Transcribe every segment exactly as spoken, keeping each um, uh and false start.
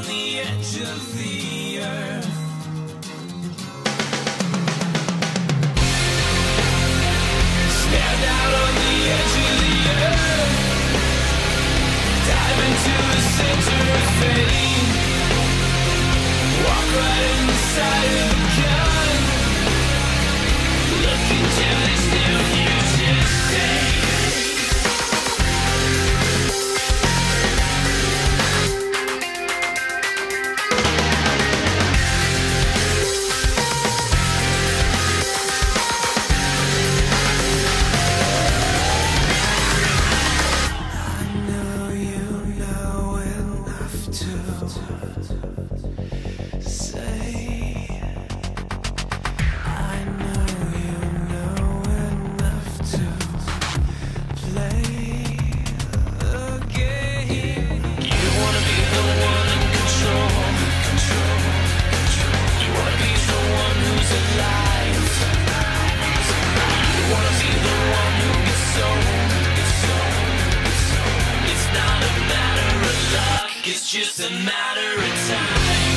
on the edge of the earth. Stand out on the edge of the earth. Dive into the center of fate. Walk right inside of the gun. Look into this new future state. It's just a matter of time.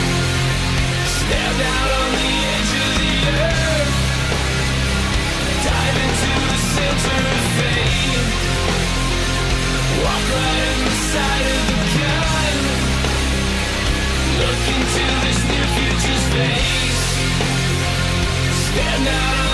Stand out on the edge of the earth. Dive into the center of fate. Walk right inside of the gun. Look into this new future's face. Stand out on